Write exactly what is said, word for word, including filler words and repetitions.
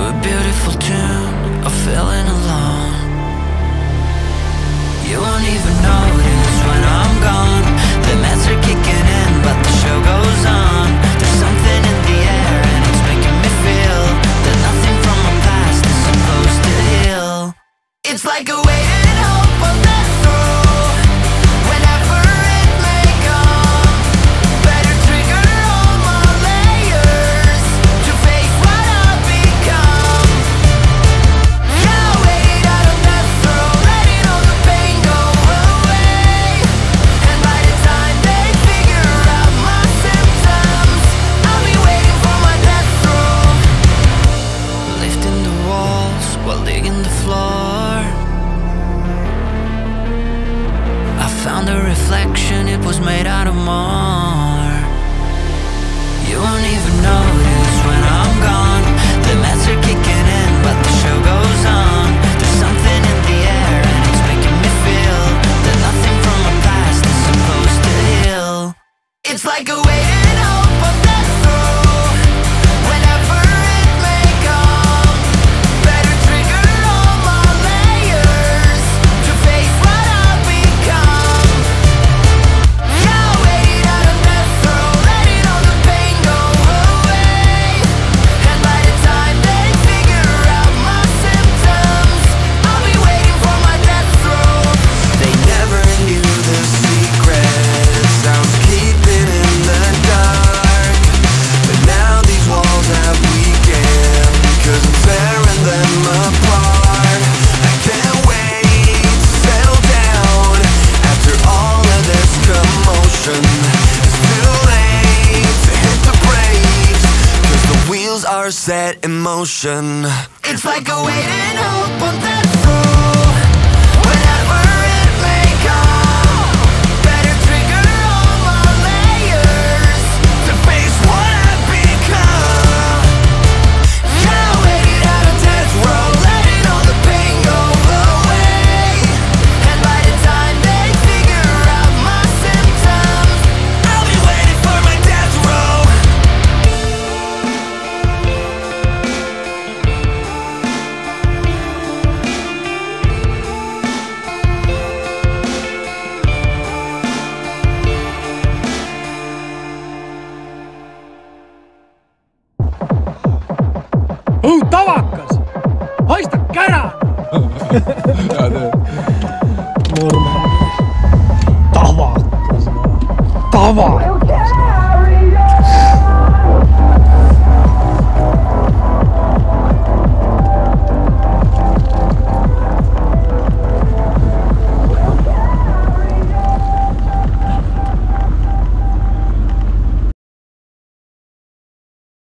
a beautiful tune of feeling alone. You won't even notice when I'm gone. The meds are kicking in, but the show goes on. There's something in the air and it's making me feel that nothing from my past is supposed to heal. It's like a waiting hope of death through whenever it may come. Better trigger all my layers to face what I've become. Yeah, wait out on death row, letting all the pain go away. And by the time they figure out my symptoms, I'll be waiting for my death row. Lifting the walls while digging the floor, I found a reflection, it was made out of more. You won't even notice when I'm gone. The meds are kicking in, but the show goes on. There's something in the air and it's making me feel that nothing from my past is supposed to heal. It's like a waiting hope of death through whenever it may come. Better trigger all my layers to face what I've become. Yeah, wait out on death row, letting all the pain go away. And by the time they figure out my symptoms, I'll be waiting for my death row. They never knew the secrets I was keeping in the dark, but now these walls have weakened, 'cause I'm tearing them apart. I can't wait to settle down after all of this commotion. It's too late to hit the brakes, 'cause the wheels are set in motion. It's like a waiting hope on death row whenever it may come. Better trigger all my layers to face what I've become. Yeah, wait out on death row, letting all the pain go away. And by the time they figure out my symptoms, I'll be waiting for my death row. Õu tavakas! Haista kära! Tavakas, tava!